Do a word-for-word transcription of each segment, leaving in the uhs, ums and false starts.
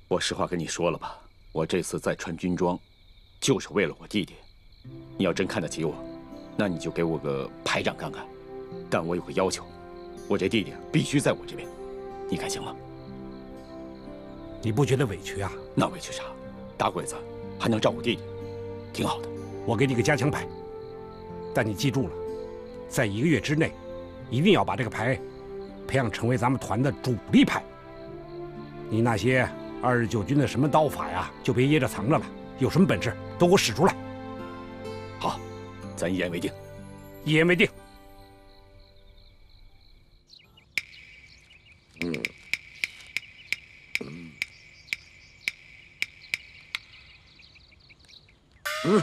我实话跟你说了吧，我这次再穿军装，就是为了我弟弟。你要真看得起我，那你就给我个排长看看。但我有个要求，我这弟弟必须在我这边，你看行吗？ 你不觉得委屈啊？ 那委屈啥？打鬼子还能照顾弟弟，挺好的。 我给你个加强牌，但你记住了，在一个月之内，一定要把这个牌培养成为咱们团的主力牌。你那些二十九军的什么刀法呀，就别掖着藏着了，有什么本事都给我使出来。 好，咱一言为定。 一言为定。 嗯。嗯。嗯。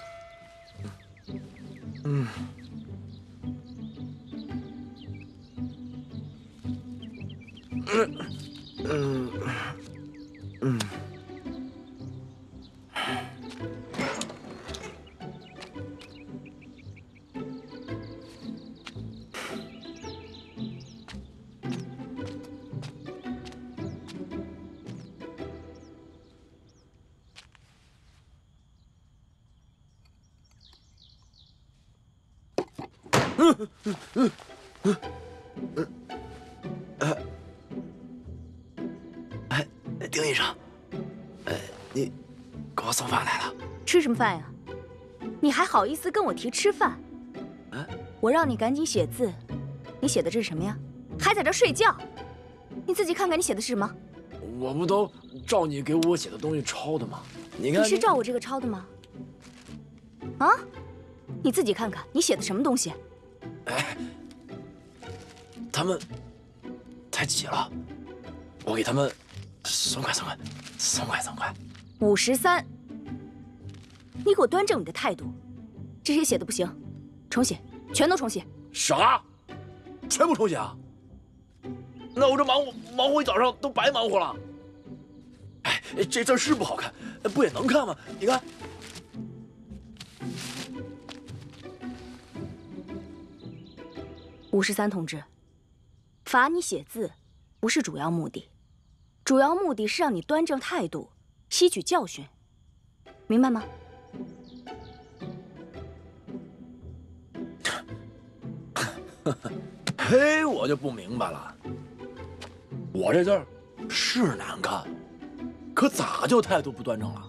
嗯。嗯。嗯。嗯。嗯嗯嗯嗯嗯，呃，哎，丁医生，呃，你给我送饭来了？ 吃什么饭呀？你还好意思跟我提吃饭？ 啊！ 我让你赶紧写字，你写的这是什么呀？还在这睡觉？你自己看看你写的是什么？ 我不都照你给我写的东西抄的吗？你看， 你是照我这个抄的吗？啊？你自己看看你写的什么东西？ 哎，他们太急了，我给他们松快松快，松快松快。 五十三，你给我端正你的态度，这些写的不行，重写，全都重写。 啥？全部重写啊？那我这忙活忙活一早上都白忙活了。哎，这字是不好看，不也能看吗？你看。 五十三同志，罚你写字不是主要目的，主要目的是让你端正态度，吸取教训，明白吗？ 嘿，我就不明白了，我这字儿是难看，可咋就态度不端正了？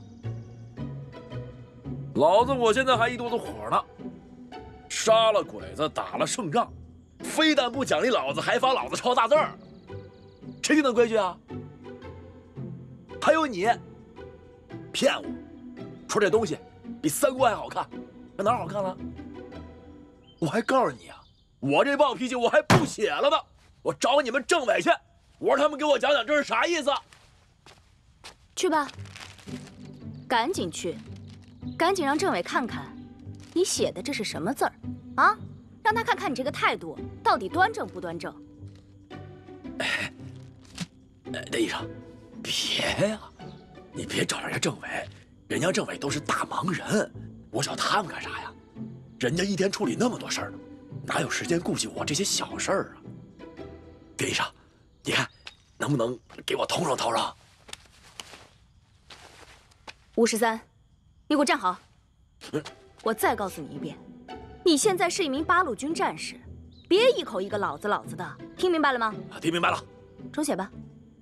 老子我现在还一肚子火呢，杀了鬼子，打了胜仗。非但不奖励老子，还罚老子抄大字儿，谁定的规矩啊？还有你，骗我，说这东西比三国还好看，那哪儿好看了？我还告诉你啊，我这暴脾气我还不写了呢，我找你们政委去，我让他们给我讲讲这是啥意思。 去吧，赶紧去，赶紧让政委看看，你写的这是什么字儿啊？让他看看你这个态度到底端正不端正。 哎，那医生，别呀，你别找人家政委，人家政委都是大忙人，我找他们干啥呀？人家一天处理那么多事儿呢，哪有时间顾及我这些小事儿啊？丁医生，你看能不能给我通融通融？ 五十三，你给我站好！嗯、我再告诉你一遍。你现在是一名八路军战士，别一口一个老子老子的，听明白了吗？ 听明白了。 重写吧。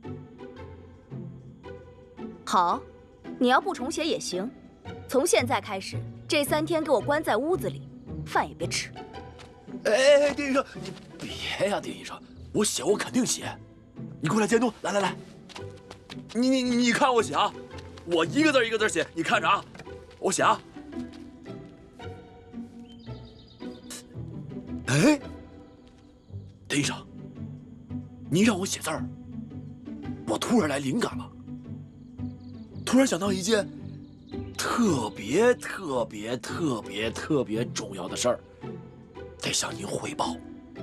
好，你要不重写也行。从现在开始，这三天给我关在屋子里，饭也别吃。 哎哎，丁医生，你别呀，丁医生，我写我肯定写，你过来监督。来来来，你你你看我写啊，我一个字一个字写，你看着啊，我写啊。哎，丁医生，你让我写字儿，我突然来灵感了，突然想到一件特别特别特别特别重要的事儿，得向您汇报。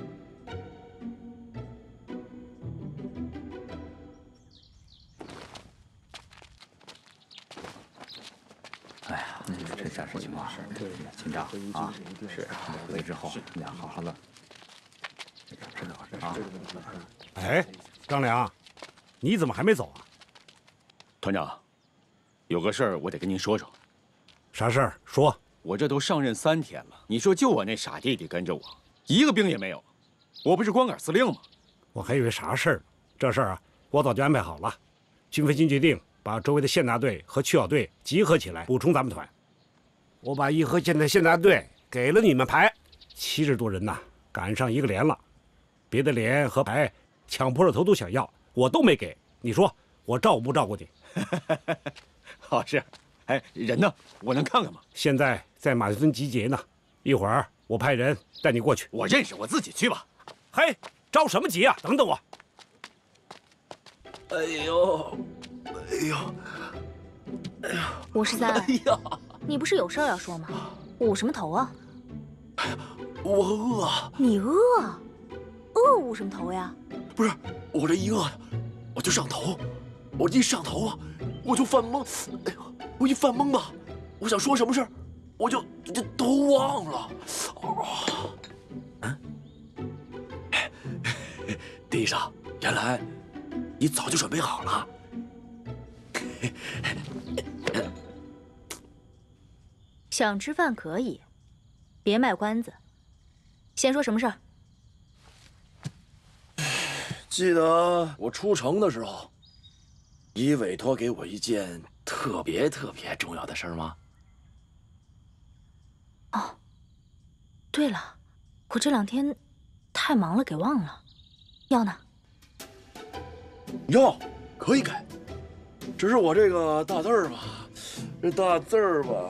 哎呀，这战事情况紧张啊！是回去之后，你俩好好的。知道啊。 哎，张良，你怎么还没走啊？ 团长，有个事儿我得跟您说说。 啥事儿？说。 我这都上任三天了，你说就我那傻弟弟跟着我，一个兵也没有，我不是光杆司令吗？ 我还以为啥事儿呢。这事儿啊，我早就安排好了。军飞军决定把周围的县大队和区小队集合起来，补充咱们团。我把义和县的县大队给了你们排，七十多人呐，赶上一个连了。别的连和排抢破了头都想要，我都没给。你说我照顾不照顾你？ 好事。哎，人呢？我能看看吗？ 现在在马家村集结呢，一会儿我派人带你过去。 我认识，我自己去吧。 嘿，着什么急啊？等等我。 哎呦，哎呦，哎呦， 五十三。 哎呀， 你不是有事儿要说吗？捂什么头啊？ 哎呀，我饿。 你饿？饿捂什么头呀？ 不是，我这一饿，我就上头，我一上头啊，我就犯懵。哎呦，我一犯懵吧，我想说什么事儿，我就就都忘了。哦，嗯，地上，原来你早就准备好了。 想吃饭可以，别卖关子。先说什么事儿？ 记得我出城的时候，你委托给我一件特别特别重要的事儿吗？ 哦，对了，我这两天太忙了，给忘了。药呢？ 药可以给，只是我这个大字儿吧，这大字儿吧。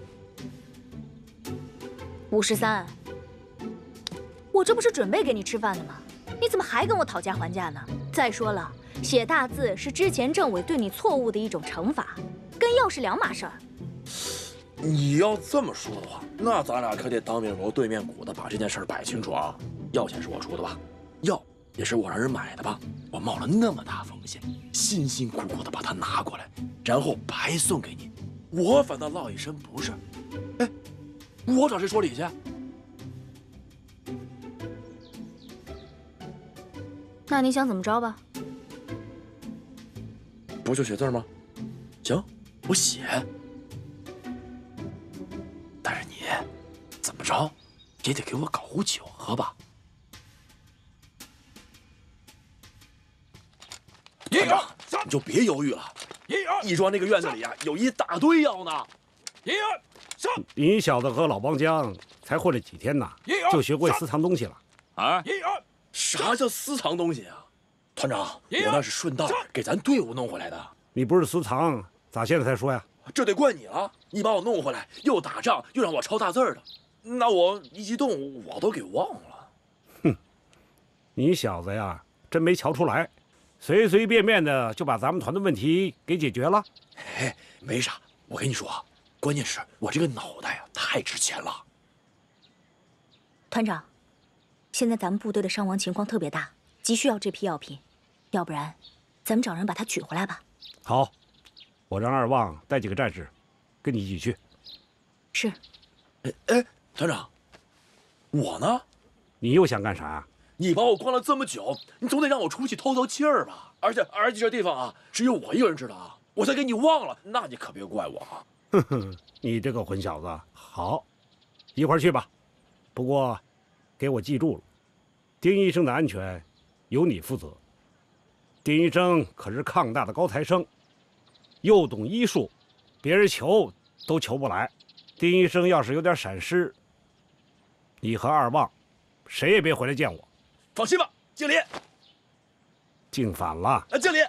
五十三，我这不是准备给你吃饭的吗？你怎么还跟我讨价还价呢？再说了，写大字是之前政委对你错误的一种惩罚，跟药是两码事儿。 你要这么说的话，那咱俩可得当面锣对面鼓的把这件事摆清楚啊！药钱是我出的吧？药也是我让人买的吧？我冒了那么大风险，辛辛苦苦的把它拿过来，然后白送给你，我反倒落一身不是。哎，我找谁说理去？ 那你想怎么着吧？ 不就写字吗？行，我写。但是你怎么着也得给我搞壶酒喝吧。团长，你就别犹豫了。义庄那个院子里啊，有一大堆药呢。 你小子和老帮江才混了几天呢，就学会私藏东西了啊？ 啥叫私藏东西啊？团长，我那是顺道给咱队伍弄回来的。 你不是私藏，咋现在才说呀？ 这得怪你了，你把我弄回来，又打仗，又让我抄大字儿的，那我一激动，我都给忘了。 哼，你小子呀，真没瞧出来，随随便便的就把咱们团的问题给解决了。 哎，没啥，我跟你说，关键是我这个脑袋啊，太值钱了。 团长，现在咱们部队的伤亡情况特别大，急需要这批药品，要不然，咱们找人把它取回来吧。 好，我让二旺带几个战士，跟你一起去。 是。 哎哎，团长，我呢？ 你又想干啥？ 你把我关了这么久，你总得让我出去透透气儿吧？而且而且这地方啊，只有我一个人知道啊，我再给你忘了，那你可别怪我啊。 哼哼，你这个混小子，好，一块儿去吧。不过，给我记住了，丁医生的安全由你负责。丁医生可是抗大的高材生，又懂医术，别人求都求不来。丁医生要是有点闪失，你和二旺谁也别回来见我。 放心吧，经理。 敬反了。 啊，经理。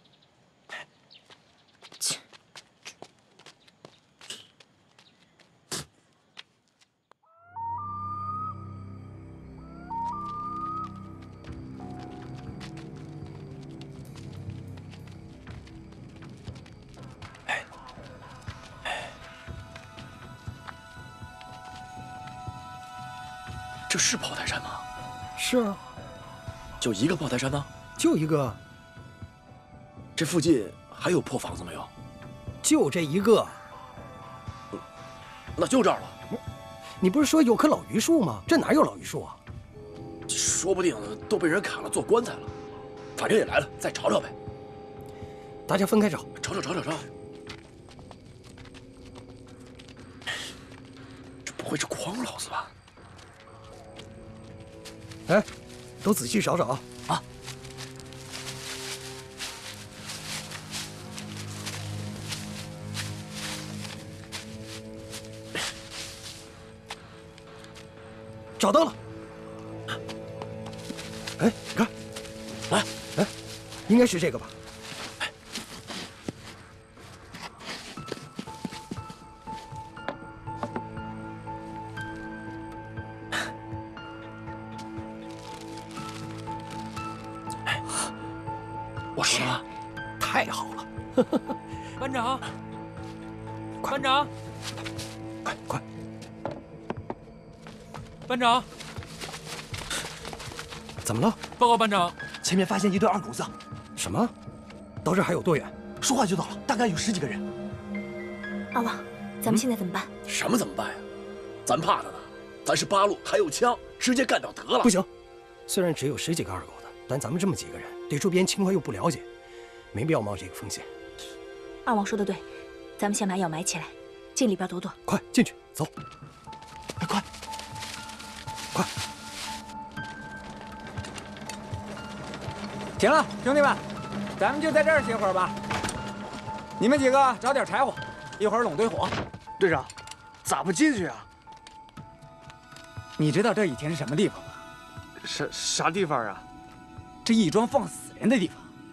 这是炮台山吗？ 是啊， 就一个炮台山吗？ 就一个。 这附近还有破房子没有？ 就这一个。 那就这儿了。 你不是说有棵老榆树吗？这哪有老榆树啊？ 说不定都被人砍了做棺材了。反正也来了，再找找呗。 大家分开找， 找找找找找。这不会是匡老子吧？ 哎，都仔细找找啊！ 啊！ 找到了。哎，你看， 来， 哎，应该是这个吧？ 我说了， 太好了！ 班长，班长， 快快！ 班长， 怎么了？ 报告班长， 前面发现一对二狗子， 什么？到这儿还有多远？ 说话就到了，大概有十几个人。 阿旺，咱们现在怎么办？ 什么怎么办呀？咱怕他呢，咱是八路，还有枪，直接干掉得了。 不行，虽然只有十几个二狗子，但咱们这么几个人，对周边情况又不了解，没必要冒这个风险。 阿旺说的对，咱们先把药埋起来，进里边躲躲。 快进去，走！ 哎，快！ 快！ 行了，兄弟们，咱们就在这儿歇会儿吧。你们几个找点柴火，一会儿拢堆火。 队长，咋不进去啊？ 你知道这以前是什么地方吗？ 啥啥地方啊？ 这义庄放死人的地方。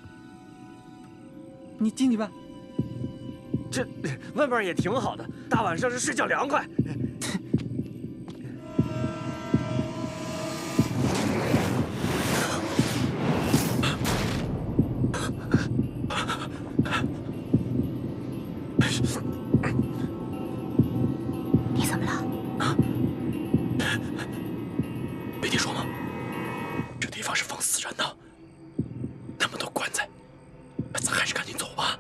你进去吧。 这外边也挺好的，大晚上是睡觉凉快。 你怎么了？ 没听说吗？这地方是放死人的，那么多棺材，咱还是赶紧走吧。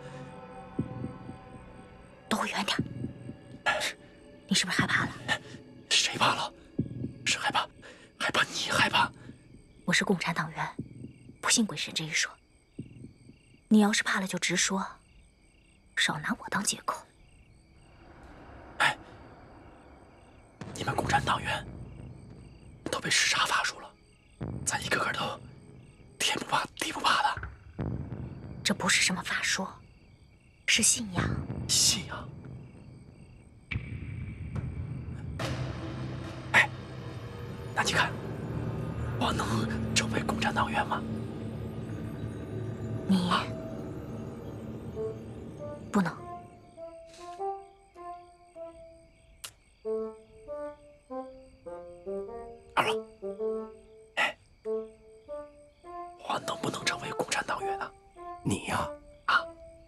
躲我远点。你是不是害怕了？ 谁怕了？是害怕，害怕你害怕。 我是共产党员，不信鬼神这一说。你要是怕了就直说，少拿我当借口。 哎，你们共产党员都被视察法术了，咱一个个都天不怕地不怕的。 这不是什么法术，是信仰。 信仰？哎，那你看，我能成为共产党员吗？ 你不能。 二老，哎，我能不能成为共产党员呢？ 你呀， 啊，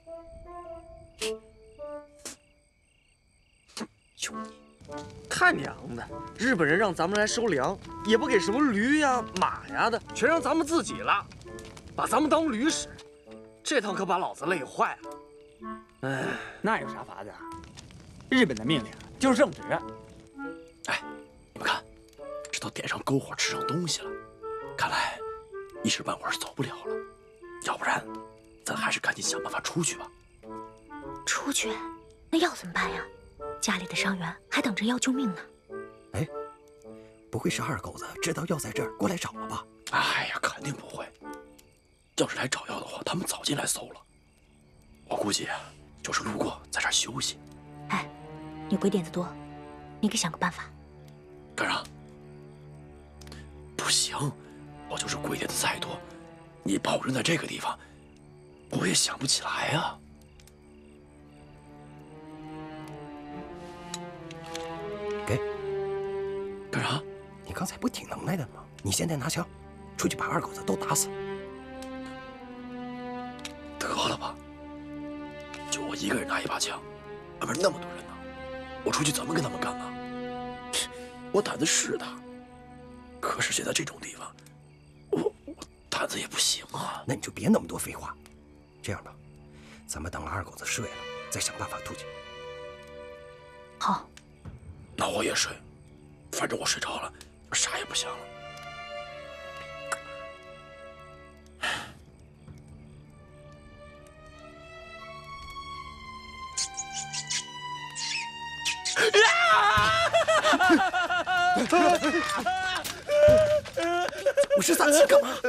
就你， 他娘的！日本人让咱们来收粮，也不给什么驴呀、马呀的，全让咱们自己了，把咱们当驴使。这趟可把老子累坏了。哎， 那有啥法子啊？日本的命令就是圣旨。 哎，你们看，这都点上篝火，吃上东西了，看来一时半会儿是走不了了。要不然，咱还是赶紧想办法出去吧。 出去？那药怎么办呀？家里的伤员还等着要救命呢。 哎，不会是二狗子知道药在这儿过来找了吧？ 哎呀，肯定不会。要是来找药的话，他们早进来搜了。我估计就是路过，在这儿休息。 哎，你鬼点子多，你给想个办法。 干啥？不行，我就是鬼点子再多，你把我扔在这个地方，我也想不起来呀。 给。 干啥？ 你刚才不挺能耐的吗？你现在拿枪，出去把二狗子都打死。 得了吧，就我一个人拿一把枪，外面那么多人呢，我出去怎么跟他们干呢？我胆子是大，可是现在这种地方，我我胆子也不行啊。 那你就别那么多废话。这样吧，咱们等二狗子睡了，再想办法出去。 好。 那我也睡，反正我睡着了，啥也不想了。 我是撒气干嘛？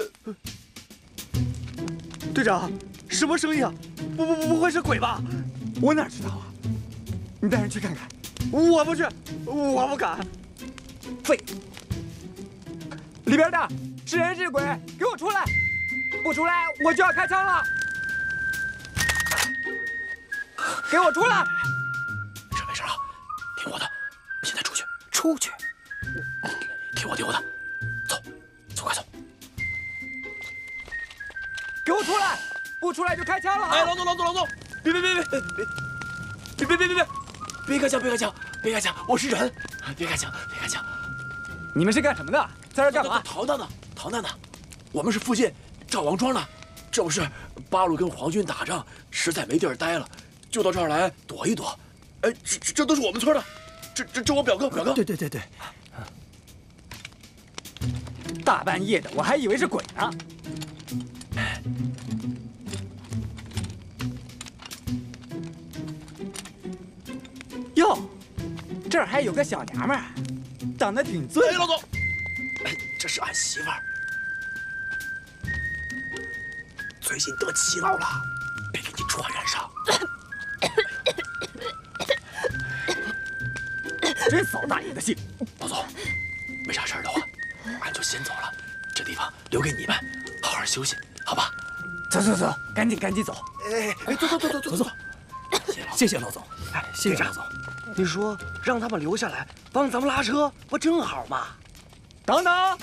队长，什么声音啊？不不不，不会是鬼吧？ 我哪知道啊？你带人去看看。 我不去，我不敢。 废！里边的是人是鬼，给我出来！不出来我就要开枪了！给我出来！ 没事没事啊，听我的，现在出去。 出去！ 听我听我的，走，走快走！ 给我出来！不出来就开枪了！ 哎，老总老总老总，别别别别别别别别别别别开枪别开枪别开枪！我是人，别开枪别开枪！ 你们是干什么的？在这干嘛？ 逃难呢逃难呢！我们是附近赵王庄的，这不是八路跟皇军打仗，实在没地儿待了，就到这儿来躲一躲。哎，这这这都是我们村的，这这这我表哥表哥。 对对对对。 大半夜的，我还以为是鬼呢。哟，这儿还有个小娘们儿，长得挺俊。 哎，老总，哎，这是俺媳妇儿，最近得气痨了，别给你传染上。 真扫大爷的兴！ 老总，没啥事儿的话，俺就先走了，这地方留给你们，好好休息，好吧？ 走走走，赶紧赶紧走！ 哎哎，走走走走走走。 谢谢老总，哎，谢谢老总。 你说让他们留下来帮咱们拉车，不正好吗？ 等等，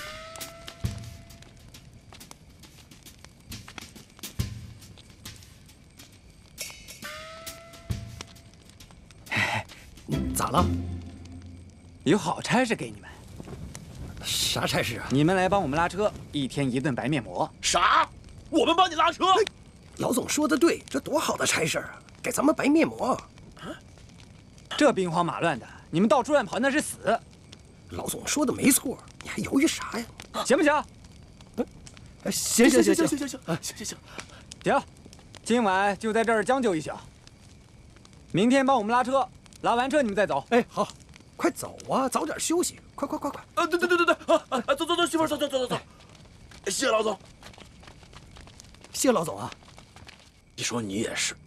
咋了？ 有好差事给你们。 啥差事啊？ 你们来帮我们拉车，一天一顿白面膜。 啥？我们帮你拉车？ 老总说的对，这多好的差事啊！给咱们白面膜。 这兵荒马乱的，你们到处乱跑那是死。 老总说的没错，你还犹豫啥呀？ 行不行？ 行行行行行行行行行行行，今晚就在这儿将就一宿。明天帮我们拉车，拉完车你们再走。 哎，好，快走啊，早点休息，快快快快！ 啊，对对对对对，啊啊，走走走，媳妇儿，走走走走走。谢谢老总。 谢老总啊。 你说你也是，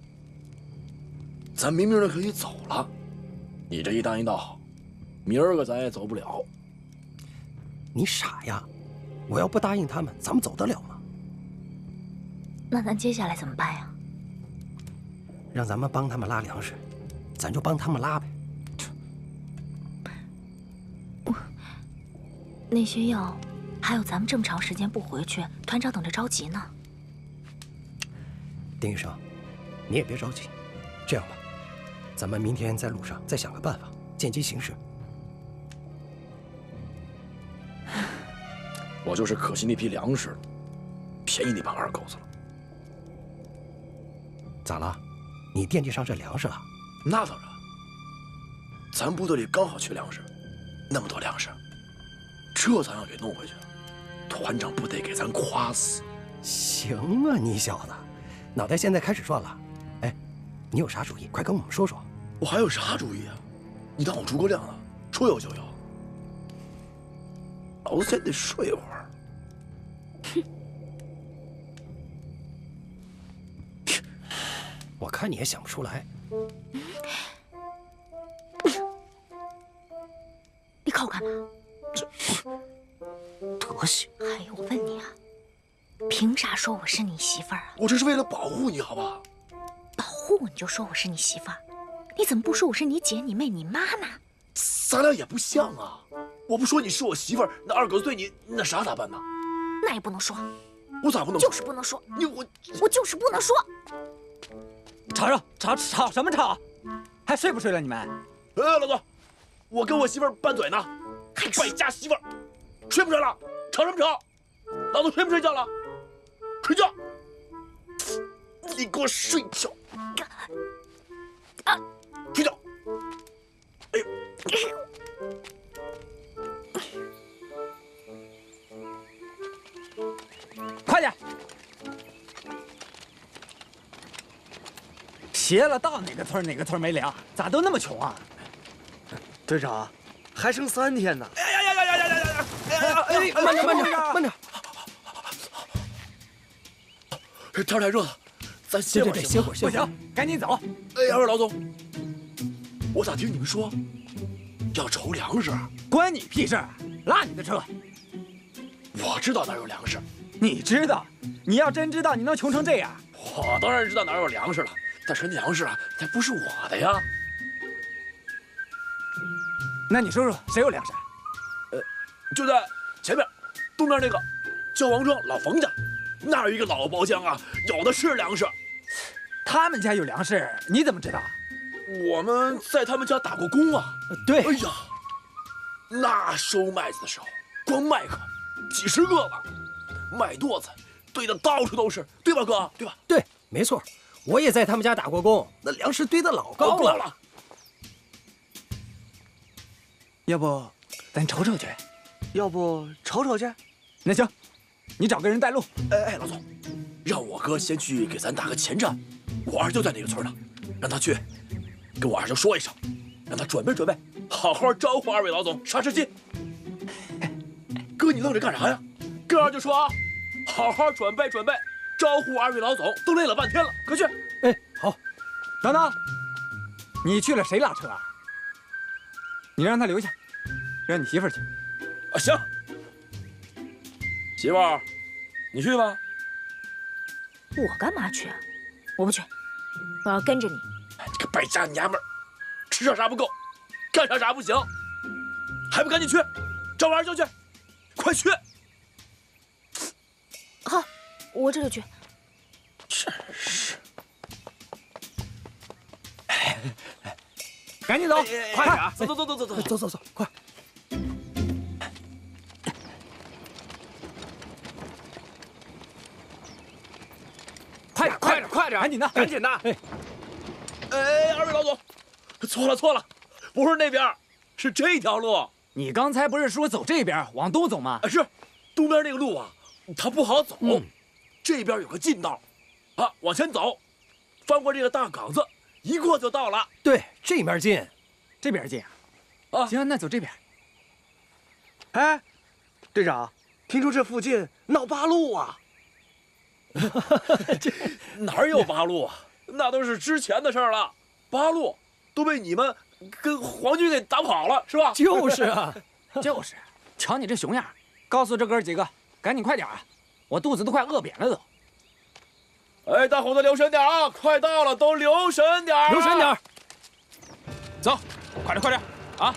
咱明明的可以走了，你这一答应倒好，明儿个咱也走不了。 你傻呀！我要不答应他们，咱们走得了吗？ 那咱接下来怎么办呀？ 让咱们帮他们拉粮食，咱就帮他们拉呗。 那些药，还有咱们这么长时间不回去，团长等着着急呢。 丁医生，你也别着急，这样吧，咱们明天在路上再想个办法，见机行事。 我就是可惜那批粮食，便宜那帮二狗子了。 咋了？你惦记上这粮食了？ 那当然，咱部队里刚好缺粮食，那么多粮食，这咱要给弄回去，团长不得给咱夸死？ 行啊，你小子，脑袋现在开始转了。哎，你有啥主意？快跟我们说说。 我还有啥主意啊？你当我诸葛亮呢？说有就有。老子先得睡会儿。 哼。 我看你也想不出来。 你看我干嘛？ 这德行！还有，我问你啊，凭啥说我是你媳妇儿啊？ 我这是为了保护你，好吧？ 保护你就说我是你媳妇儿，你怎么不说我是你姐、你妹、你妈呢？ 咱俩也不像啊！我不说你是我媳妇儿，那二狗子对你那啥咋办呢？ 那也不能说。 我咋不能说？ 就是不能说。 你我我就是不能说。 吵吵吵吵什么吵？还睡不睡了你们？ 哎，老总，我跟我媳妇儿拌嘴呢，败家媳妇儿，睡不睡了？吵什么吵？老总睡不睡觉了？睡觉！你给我睡觉！ 啊！ 睡觉！哎呦！ 快点！邪了，到哪个村哪个村没粮，咋都那么穷啊？ 队长， 还剩三天呢。 哎呀呀呀呀呀呀呀！哎呀！ 哎，慢着慢着慢着！ 天太热了，咱歇会儿。 歇会儿，歇会儿。 不行，赶紧走。 哎，二位老总，我咋听你们说要筹粮食？ 关你屁事！拉你的车。 我知道哪有粮食。 你知道？你要真知道，你能穷成这样？ 我当然知道哪有粮食了，但是粮食啊，它不是我的呀。 那你说说，谁有粮食？ 呃，就在前面，东边那个焦王庄老冯家，那有一个老包浆啊，有的是粮食。 他们家有粮食，你怎么知道？ 我们在他们家打过工啊。 对。 哎呀，那收麦子的时候，光麦克几十个吧，麦垛子堆得到处都是，对吧，哥？对吧？ 对，没错，我也在他们家打过工，那粮食堆得老高了。 了。 要不咱瞅瞅去？ 要不瞅瞅去？ 那行，你找个人带路。 哎哎，老总，让我哥先去给咱打个前站。我二舅在那个村呢，让他去跟我二舅说一声，让他准备准备，好好招呼二位老总杀吃鸡。哥，你愣着干啥呀？跟二舅说啊，好好准备准备，招呼二位老总。都累了半天了，快去！ 哎，好。 等等，你去了谁拉车啊？你让他留下，让你媳妇儿去。 啊，行。媳妇儿，你去吧。 我干嘛去啊？我不去，我要跟着你。 你个败家娘们儿，吃上啥不够，干上啥不行，还不赶紧去，找我二舅去，快去！ 好，我这就去。 真是。 赶紧走，快点啊！ 走走走走走走走走走，快！ 快点，快点，快点！赶紧的，赶紧的！ 哎，哎，二位老总，错了错了，不是那边，是这条路。 你刚才不是说走这边往东走吗？ 啊，是，东边那个路啊，它不好走。嗯，这边有个近道，啊，往前走，翻过这个大岗子，一过就到了。 对，这面近， 这边近啊。 行，那走这边。 哎，队长，听说这附近闹八路啊？ 这哪有八路啊？那都是之前的事儿了。八路都被你们跟皇军给打跑了，是吧？ 就是啊， 就是。瞧你这熊样，告诉这哥几个，赶紧快点啊！我肚子都快饿扁了都。 哎，大伙子留神点啊！快到了，都留神点， 留神点。 走，快点快点啊！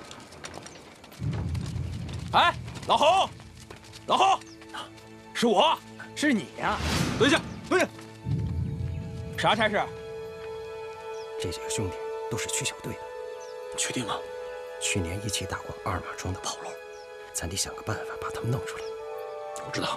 哎，老侯，老侯，是我。 是你呀！ 蹲下，蹲下。啥差事？ 这几个兄弟都是区小队的， 确定吗？ 去年一起打过二马庄的跑路，咱得想个办法把他们弄出来。 我知道。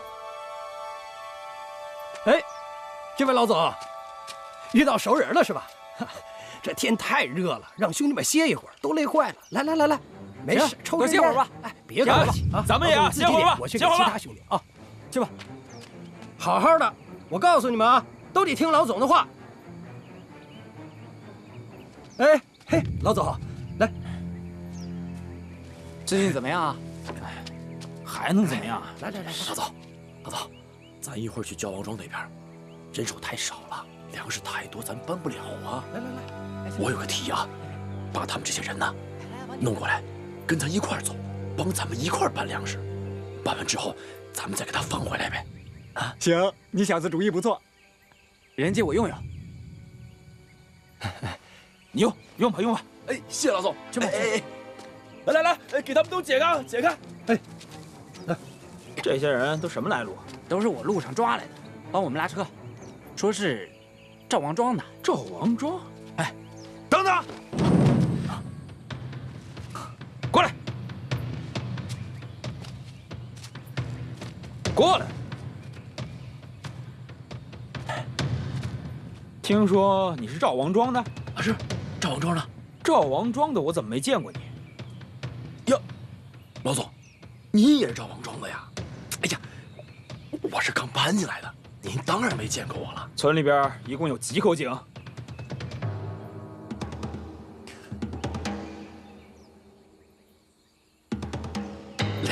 哎，这位老总，遇到熟人了是吧？这天太热了，让兄弟们歇一会儿，都累坏了。来来来来，没事，抽根歇会儿吧。 哎，别客气啊， 咱们也歇会儿吧。 我去给其他兄弟啊， 去吧。 好好的，我告诉你们啊，都得听老总的话。哎嘿，老总，来， 最近怎么样啊？ 还能怎么样？ 来来来， 老总，老总，咱一会儿去焦王庄那边，人手太少了，粮食太多，咱搬不了啊。 来来来， 我有个提议啊，把他们这些人呢弄过来，跟咱一块儿走，帮咱们一块儿搬粮食。搬完之后，咱们再给他放回来呗。啊， 行，你小子主意不错，人借我用用。 你用用吧用吧。 哎，谢老总， 去吧。 哎哎，来来来，哎，给他们都解开解开。 哎，来， 这些人都什么来路？ 都是我路上抓来的，帮我们拉车，说是赵王庄的。 赵王庄？ 哎， 等等，过来，过来。听说你是赵王庄的？ 啊，是赵王庄的。 赵王庄的，我怎么没见过你？ 哟，老总，您也是赵王庄的呀？哎呀，我是刚搬进来的，您当然没见过我了。 村里边一共有几口井？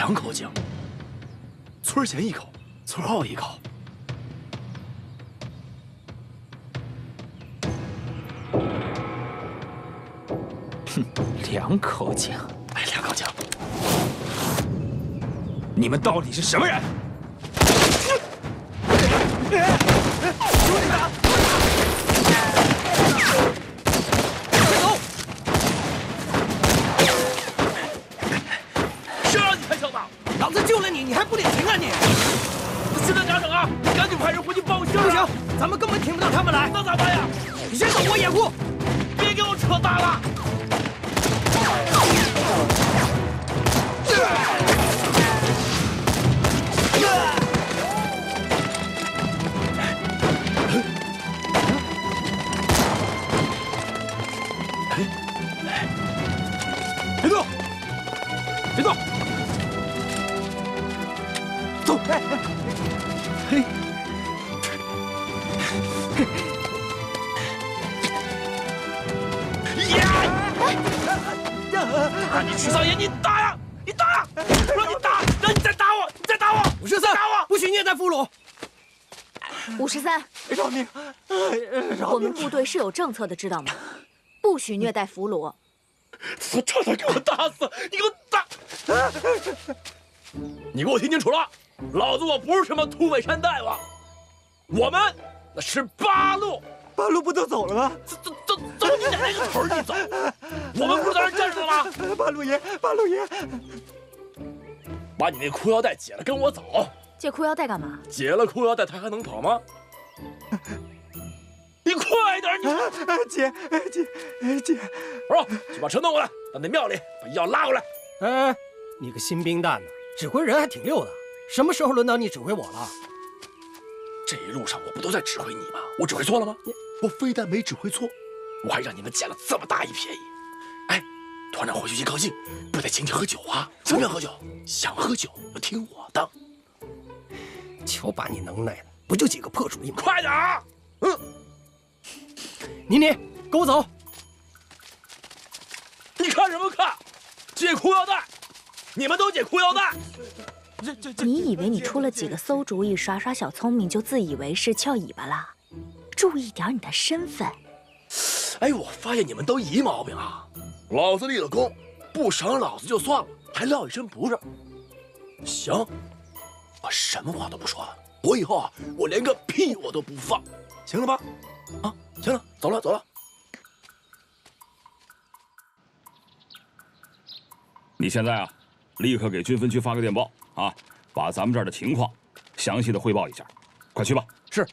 两口井，村前一口，村后一口。 哼，两口井， 哎，两口井。 你们到底是什么人？ 兄弟们！ 老子救了你，你还不领情啊你！ 现在咋整啊？赶紧派人回去报信！ 不行，咱们根本听不到他们来。 那咋办呀？ 你先走，我掩护。 别给我扯大了！别动！别动！ 走！嘿，呀！你去少爷，你打呀！你打呀！我说你打，让你再打我，你再打我！ 五十三， 打我！ 不许虐待俘虏！ 五十三， 饶命！ 我们部队是有政策的，知道吗？不许虐待俘虏。 我差点给我打死！你给我打！你给我听清楚了！ 老子我不是什么土匪山大王，我们那是八路， 八路不都走了吗？ 走走走走，你哪个头你走？我们不是在这站着了吗？ 八路爷，八路爷， 把你那裤腰带解了，跟我走。 解裤腰带干嘛？ 解了裤腰带，他还能跑吗？你快点，你姐姐姐， 我说去把车弄过来，到那庙里把药拉过来。 哎，你个新兵蛋呢，指挥人还挺溜的。 什么时候轮到你指挥我了？ 这一路上我不都在指挥你吗？我指挥错了吗？我非但没指挥错，我还让你们捡了这么大一便宜。哎，团长回去一高兴，不得请你喝酒啊？想不想喝酒？想喝酒就听我的。 瞧把你能耐的，不就几个破主意吗？ 快点啊！嗯， 妮妮，跟我走。 你看什么看？解裤腰带，你们都解裤腰带。 你以为你出了几个馊主意，耍耍小聪明就自以为是翘尾巴了？注意点你的身份。 哎，我发现你们都一毛病啊！老子立了功，不赏老子就算了，还撂一身不是？行，我什么话都不说了。我以后啊，我连个屁我都不放，行了吧？啊，行了，走了走了。 你现在啊，立刻给军分区发个电报。 啊，把咱们这儿的情况详细的汇报一下，快去吧。 是。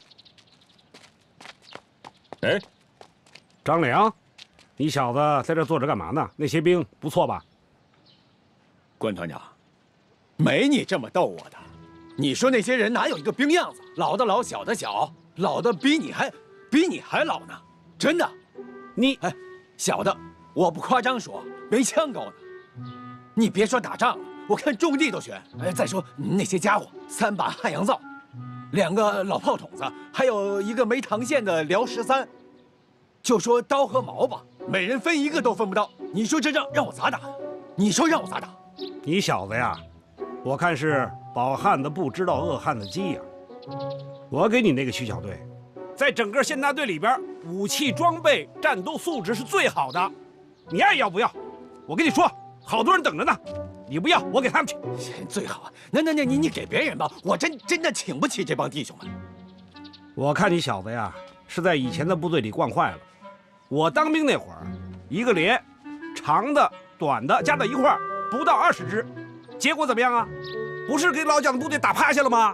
哎， 张良，你小子在这坐着干嘛呢？那些兵不错吧？ 关团长，没你这么逗我的。你说那些人哪有一个兵样子？老的老，小的小，老的比你还比你还老呢。真的， 你哎，小的，我不夸张说，没枪高呢。你别说打仗了。 我看种地都悬。哎，再说那些家伙，三把汉阳造，两个老炮筒子，还有一个没膛线的辽十三，就说刀和矛吧，每人分一个都分不到。你说这仗让我咋打？你说让我咋打？ 你小子呀，我看是饱汉子不知道饿汉子饥呀。我给你那个徐小队，在整个县大队里边，武器装备、战斗素质是最好的。你爱要不要？我跟你说，好多人等着呢。 你不要，我给他们去。 最好啊！那那那你你给别人吧，我真真的请不起这帮弟兄们。 我看你小子呀，是在以前的部队里惯坏了。我当兵那会儿，一个连，长的、短的加到一块儿不到二十支，结果怎么样啊？不是给老蒋的部队打趴下了吗？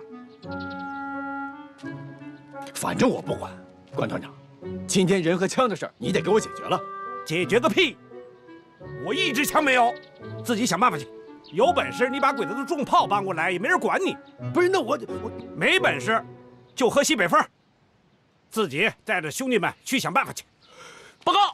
反正我不管，关团长，今天人和枪的事儿你得给我解决了。 解决个屁！我一支枪没有，自己想办法去。 有本事你把鬼子的重炮搬过来，也没人管你。 不是，那我我没本事，就喝西北风，自己带着兄弟们去想办法去。 报告，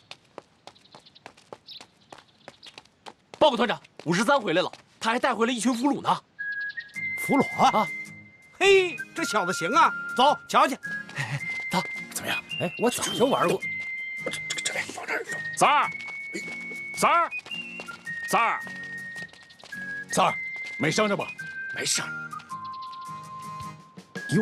报告团长，五十三回来了，他还带回了一群俘虏呢。 俘虏啊！嘿，这小子行啊，走瞧去。 走， 怎么样？ 哎，我早就玩过。 这这这，放这儿放。 三儿，三儿，三儿。 三儿， 没伤着吧？ 没事儿。 哟，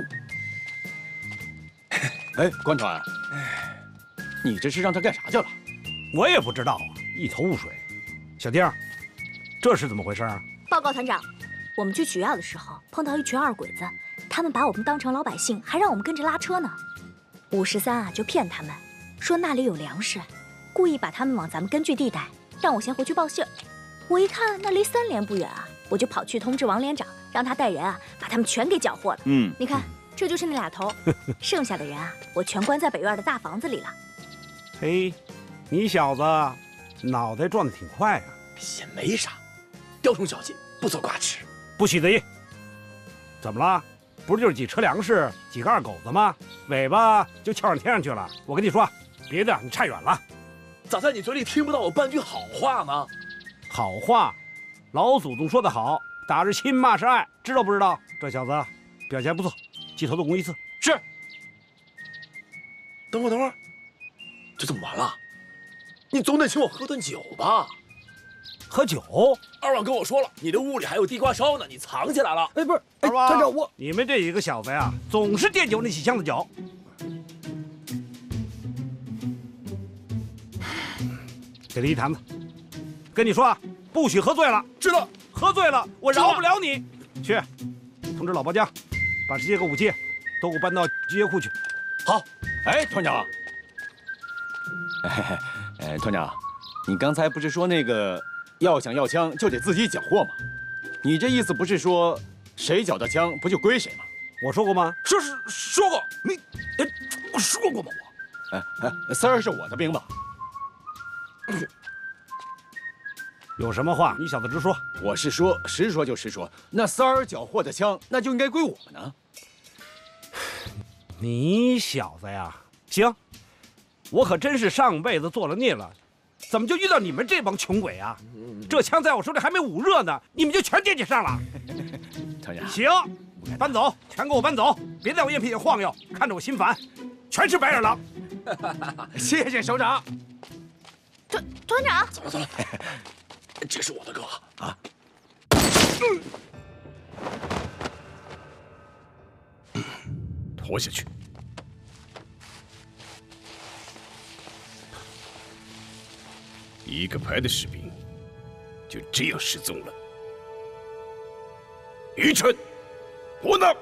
哎，关川，你这是让他干啥去了？ 我也不知道啊，一头雾水。小丁，这是怎么回事啊？ 报告团长，我们去取药的时候碰到一群二鬼子，他们把我们当成老百姓，还让我们跟着拉车呢。五十三啊，就骗他们，说那里有粮食，故意把他们往咱们根据地带，让我先回去报信儿。我一看那离三连不远啊，我就跑去通知王连长，让他带人啊把他们全给缴获了。 嗯， 你看，这就是那俩头，剩下的人啊，我全关在北院的大房子里了。 嘿，你小子脑袋转得挺快啊！ 也没啥，雕虫小技，不走挂齿。 不许得意！怎么了？不是就是几车粮食，几个二狗子吗？尾巴就翘上天上去了。我跟你说，别的你差远了。 咋在你嘴里听不到我半句好话呢？ 好话，老祖宗说得好，打是亲，骂是爱，知道不知道？这小子表现不错，记头的功一次。 是。等会儿，等会儿，这怎么完了？你总得请我喝顿酒吧？ 喝酒？ 二旺跟我说了，你的屋里还有地瓜烧呢，你藏起来了。 哎，不是，哎， 二旺， 团长，我你们这几个小子呀，总是惦记我那几箱子酒。给他一坛子，跟你说啊，不许喝醉了。 知道， 喝醉了我饶不了你。去，通知老包浆，把这些个武器都给我搬到集结库去。 好。 哎，团长，哎，哎，团长，你刚才不是说那个要想要枪就得自己缴获吗？你这意思不是说谁缴的枪不就归谁吗？ 我说过吗？ 说是说过，你，哎，我说过吗我？ 哎哎，三儿是我的兵吧？ 有什么话你小子直说。 我是说，实说就实说，那三儿缴获的枪，那就应该归我们呢。 你小子呀，行，我可真是上辈子做了孽了，怎么就遇到你们这帮穷鬼啊？这枪在我手里还没捂热呢，你们就全惦记上了。 团长， 行，搬走，全给我搬走，别在我眼皮底晃悠，看着我心烦，全是白眼狼。 谢谢首长。 团团长， 走了走了，这是我的歌啊。 拖下去。一个排的士兵就这样失踪了。于晨，我呢？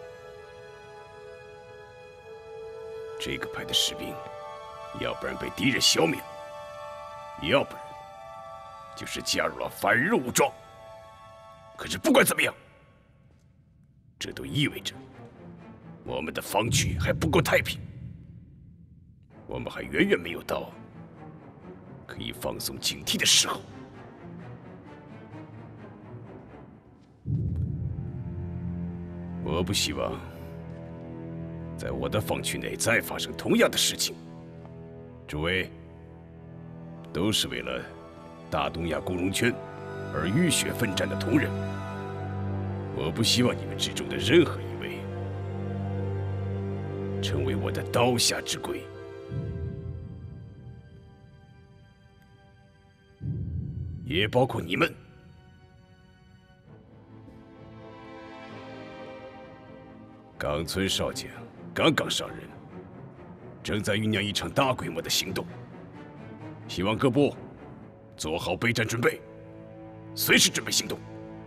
这个排的士兵，要不然被敌人消灭，要不然就是加入了反日武装。可是不管怎么样，这都意味着我们的防区还不够太平，我们还远远没有到可以放松警惕的时候。我不希望在我的防区内再发生同样的事情。诸位，都是为了大东亚共荣圈而浴血奋战的同仁，我不希望你们之中的任何一位成为我的刀下之鬼。也包括你们。冈村少将刚刚上任，正在酝酿一场大规模的行动，希望各部做好备战准备，随时准备行动。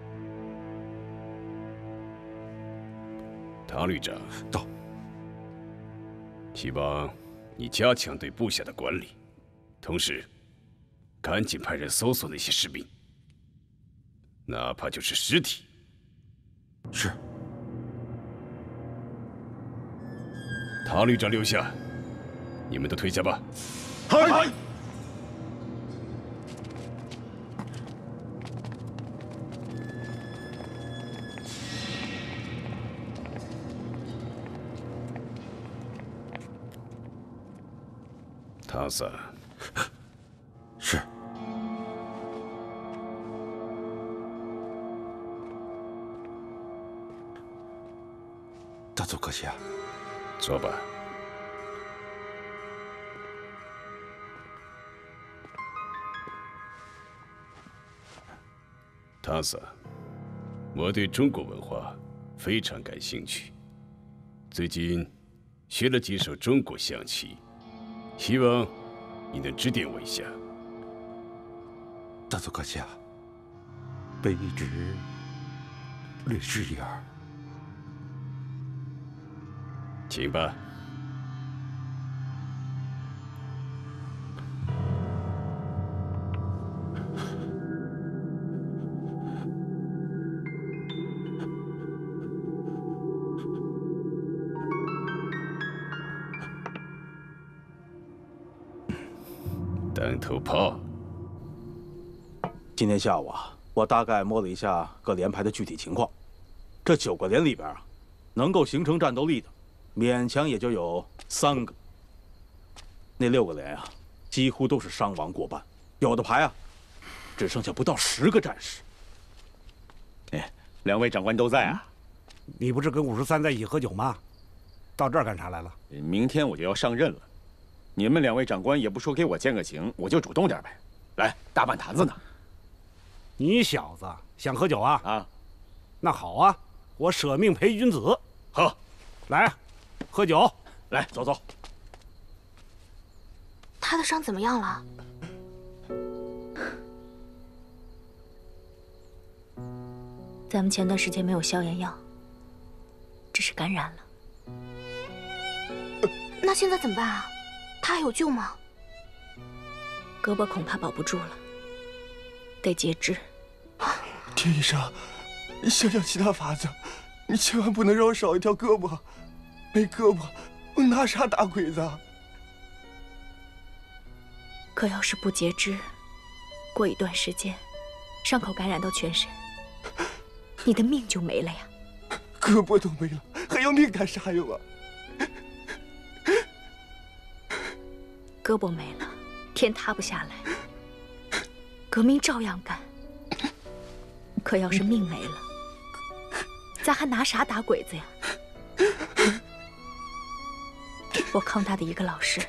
唐旅长到，希望你加强对部下的管理，同时赶紧派人搜索那些士兵，哪怕就是尸体。是。唐旅长留下，你们都退下吧。 嗨。 唐三。 是。大佐阁下。 坐吧。唐三， 我对中国文化非常感兴趣，最近学了几首中国象棋，希望你能指点我一下。 大佐阁下，卑职略知一二。 请吧。当头炮。 今天下午啊，我大概摸了一下各连排的具体情况。这九个连里边啊，能够形成战斗力的，勉强也就有三个。那六个连啊，几乎都是伤亡过半，有的排啊，只剩下不到十个战士。 哎，两位长官都在啊？ 你不是跟五十三在一起喝酒吗？到这儿干啥来了？ 明天我就要上任了。 你们两位长官也不说给我见个情，我就主动点呗。来，大半坛子呢。 你小子想喝酒啊？ 啊， 那好啊，我舍命陪君子。 喝， 来，喝酒。 来，走走。 他的伤怎么样了？咱们前段时间没有消炎药，只是感染了。那现在怎么办啊？ 他还有救吗？胳膊恐怕保不住了，得截肢。 田医生，你想想其他法子，你千万不能让我少一条胳膊。没胳膊，我拿啥打鬼子？ 可要是不截肢，过一段时间，伤口感染到全身，你的命就没了呀。 胳膊都没了，还要命干啥用啊？ 胳膊没了，天塌不下来，革命照样干。可要是命没了，咱还拿啥打鬼子呀？我康大的一个老师，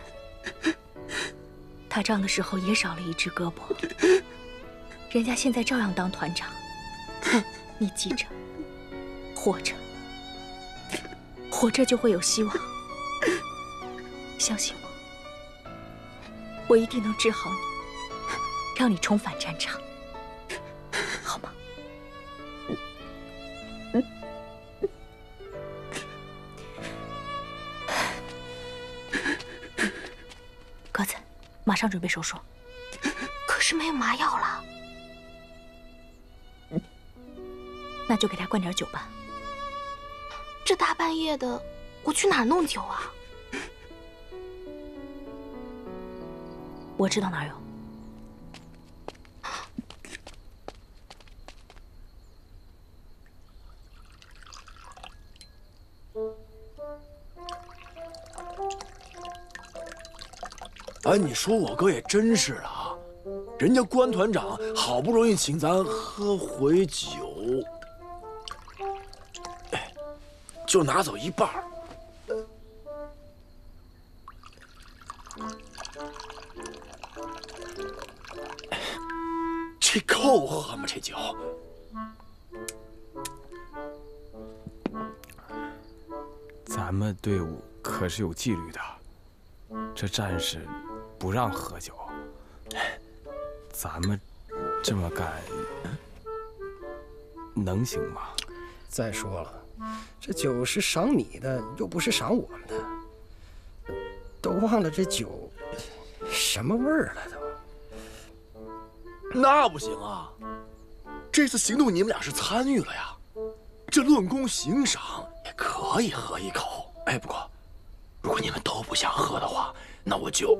打仗的时候也少了一只胳膊，人家现在照样当团长。你记着，活着，活着就会有希望，相信我。 我一定能治好你，让你重返战场，好吗？鸽子，马上准备手术。可是没有麻药了，那就给他灌点酒吧。这大半夜的，我去哪儿弄酒啊？ 我知道哪儿有。 哎，你说我哥也真是的啊，人家关团长好不容易请咱喝回酒，哎，就拿走一半儿。 这够喝吗？这酒， 咱们队伍可是有纪律的，这战士不让喝酒，咱们这么干能行吗？ 再说了，这酒是赏你的，又不是赏我们的，都忘了这酒什么味儿了都。 那不行啊！这次行动你们俩是参与了呀，这论功行赏也可以喝一口。哎，不过如果你们都不想喝的话，那我就……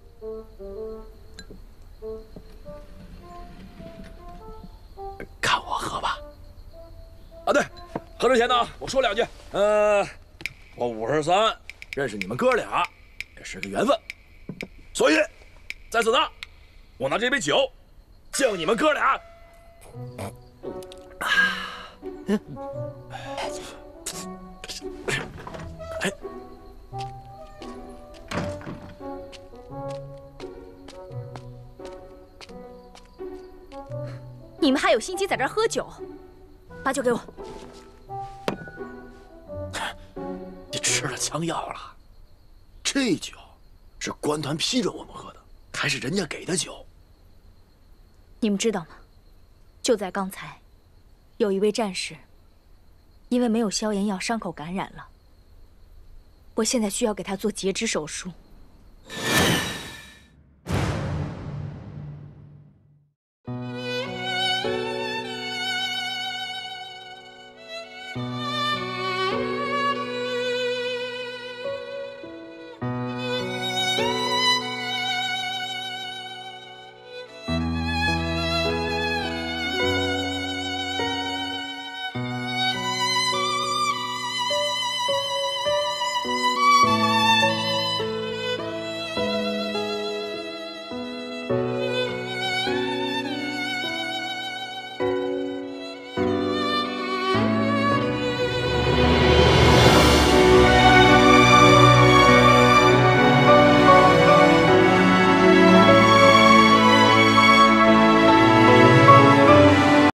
看我喝吧。啊，对，喝之前呢，我说两句。呃，我五十三认识你们哥俩，也是个缘分，所以在此呢，我拿这杯酒。 敬你们哥俩！哎， 你们还有心机在这儿喝酒，把把酒给我。 你吃了枪药了？这酒是官团批准我们喝的，还是人家给的酒？ 你们知道吗？就在刚才，有一位战士因为没有消炎药，伤口感染了。我现在需要给他做截肢手术。